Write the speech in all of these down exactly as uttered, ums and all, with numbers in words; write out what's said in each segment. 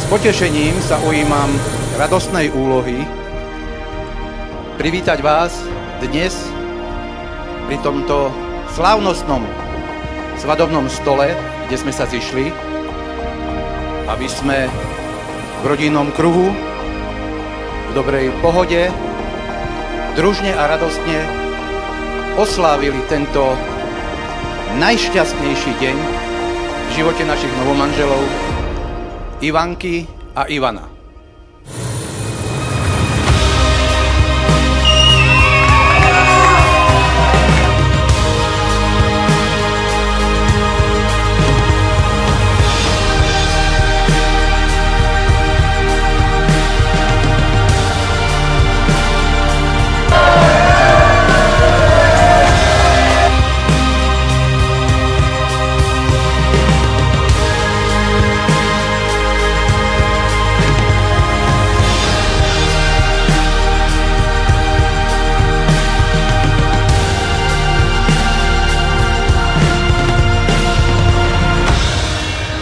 potešením sa ujímam radostnej úlohy privítať vás dnes pri tomto slávnostnom svadobnom stole, kde sme sa zišli, aby sme v rodinnom kruhu, v dobrej pohode, družne a radostne oslávili tento najšťastnejší deň v živote našich novomanželov Ivanky a Ivana.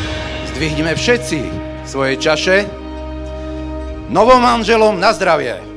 Zdvihneme všetci svoje čaše novomanželom na zdravie.